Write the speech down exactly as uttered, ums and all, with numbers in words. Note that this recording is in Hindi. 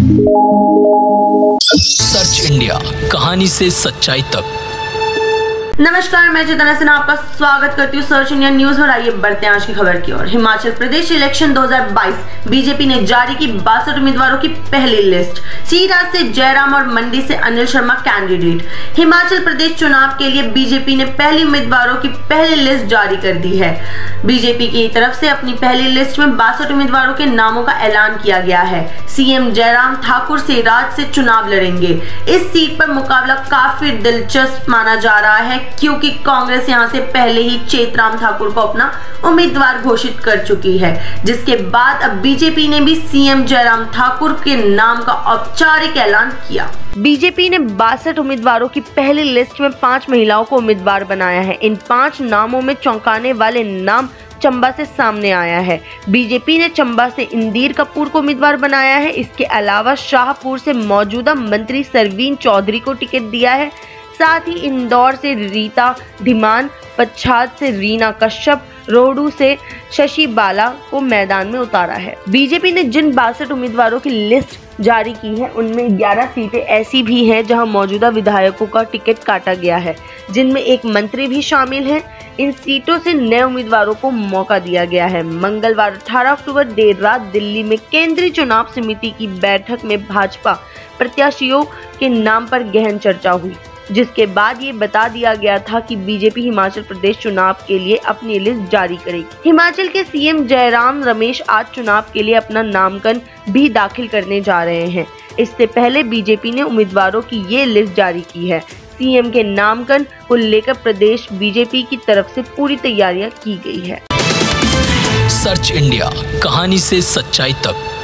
सर्च इंडिया, कहानी से सच्चाई तक। नमस्कार, मैं चेतना सिन्हा आपका स्वागत करती हूँ सर्च इंडिया न्यूज में। आइए बढ़ते हैं आज की खबर की ओर। हिमाचल प्रदेश इलेक्शन दो हज़ार बाईस, बीजेपी ने जारी की बासठ उम्मीदवारों की पहली लिस्ट। सीराज से जयराम और मंडी से अनिल शर्मा कैंडिडेट। हिमाचल प्रदेश चुनाव के लिए बीजेपी ने पहली उम्मीदवारों की पहली लिस्ट जारी कर दी है। बीजेपी की तरफ से अपनी पहली लिस्ट में बासठ उम्मीदवारों के नामों का ऐलान किया गया है। सीएम जयराम ठाकुर सिराज से चुनाव लड़ेंगे। इस सीट पर मुकाबला काफी दिलचस्प माना जा रहा है, क्योंकि कांग्रेस यहां से पहले ही चेतराम ठाकुर को अपना उम्मीदवार घोषित कर चुकी है, जिसके बाद अब बीजेपी ने भी सीएम जयराम ठाकुर के नाम का औपचारिक ऐलान किया। बीजेपी ने बासठ उम्मीदवारों की पहली लिस्ट में पांच महिलाओं को उम्मीदवार बनाया है। इन पांच नामों में चौंकाने वाले नाम चंबा से सामने आया है। बीजेपी ने चंबा से इंदीर कपूर को उम्मीदवार बनाया है। इसके अलावा शाहपुर से मौजूदा मंत्री सरवीन चौधरी को टिकट दिया है। साथ ही इंदौर से रीता धीमान, पच्छाद से रीना कश्यप, रोहडू से शशि बाला को मैदान में उतारा है। बीजेपी ने जिन बासठ उम्मीदवारों की लिस्ट जारी की है, उनमें ग्यारह सीटें ऐसी भी हैं जहां मौजूदा विधायकों का टिकट काटा गया है, जिनमें एक मंत्री भी शामिल हैं। इन सीटों से नए उम्मीदवारों को मौका दिया गया है। मंगलवार अठारह अक्टूबर देर रात दिल्ली में केंद्रीय चुनाव समिति की बैठक में भाजपा प्रत्याशियों के नाम पर गहन चर्चा हुई, जिसके बाद ये बता दिया गया था कि बीजेपी हिमाचल प्रदेश चुनाव के लिए अपनी लिस्ट जारी करेगी। हिमाचल के सीएम जयराम रमेश आज चुनाव के लिए अपना नामांकन भी दाखिल करने जा रहे हैं। इससे पहले बीजेपी ने उम्मीदवारों की ये लिस्ट जारी की है। सीएम के नामांकन को लेकर प्रदेश बीजेपी की तरफ से पूरी तैयारियां की गई है। सर्च इंडिया, कहानी से सच्चाई तक।